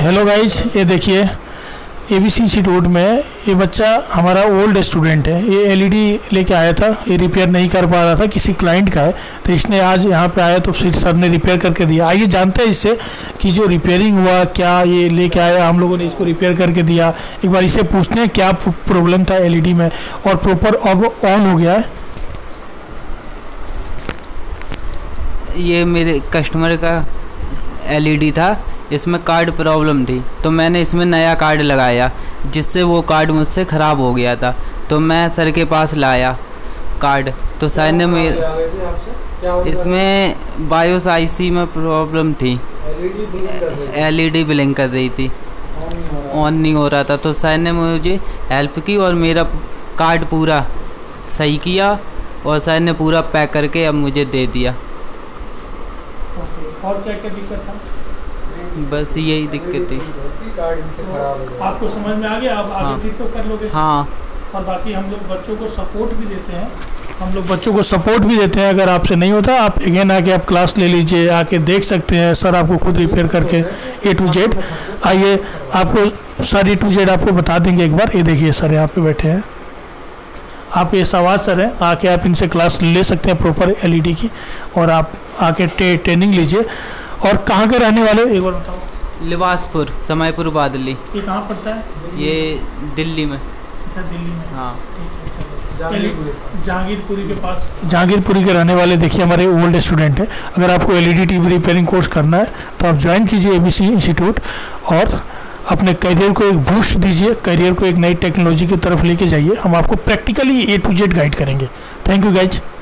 Hello guys, ये देखिए ABC institute में ये बच्चा हमारा ओल्ड स्टूडेंट है। ये एलईडी लेके आया था, ये रिपेयर नहीं कर पा रहा था, किसी क्लाइंट का है, तो इसने आज यहाँ पे आया तो फिर सर ने रिपेयर करके दिया। आइए जानते हैं इससे कि जो रिपेयरिंग हुआ, क्या ये लेके आया, हम लोगों ने इसको रिपेयर करके दिया। एक बार इससे पूछते हैं क्या प्रॉब्लम था एलईडी में और प्रॉपर अब ऑन हो गया है। ये मेरे कस्टमर का एलईडी था, इसमें कार्ड प्रॉब्लम थी, तो मैंने इसमें नया कार्ड लगाया जिससे वो कार्ड मुझसे ख़राब हो गया था। तो मैं सर के पास लाया कार्ड, तो सर ने इसमें बायोस आईसी में प्रॉब्लम थी, एलईडी ब्लिंक कर रही थी, ऑन नहीं हो रहा था। तो सर ने मुझे हेल्प की और मेरा कार्ड पूरा सही किया और सर ने पूरा पैक करके अब मुझे दे दिया। और क्या क्या दिक्कत था? बस यही दिक्कत थी। आपको समझ में आ गया? आप आगे ठीक तो कर लोगे? हाँ। और बाकी हम लोग बच्चों को सपोर्ट भी देते हैं, अगर आपसे नहीं होता आप अगेन आके आप क्लास ले लीजिए, आके देख सकते हैं, सर आपको खुद रिपेयर करके A to Z। आइए आपको सर A to Z आपको बता देंगे एक बार। ये देखिए सर यहाँ पे बैठे हैं, आप ये सवाल सर हैं, आके आप इनसे क्लास ले सकते हैं प्रॉपर एलईडी की, और आप आके ट्रेनिंग लीजिए। और कहाँ के रहने वाले एक बार बताओ? लिबासपुर, समयपुर बादली। ये कहाँ पड़ता है? ये दिल्ली में। अच्छा, दिल्ली में। हाँ, जहांगीरपुरी के पास। जहांगीरपुरी के रहने वाले देखिए हमारे ओल्ड स्टूडेंट हैं। अगर आपको एलईडी टीवी रिपेयरिंग कोर्स करना है तो आप ज्वाइन कीजिए ABC इंस्टीट्यूट और अपने करियर को एक बूस्ट दीजिए, करियर को एक नई टेक्नोलॉजी की तरफ लेके जाइए। हम आपको practically A to Z guide करेंगे। Thank you guys.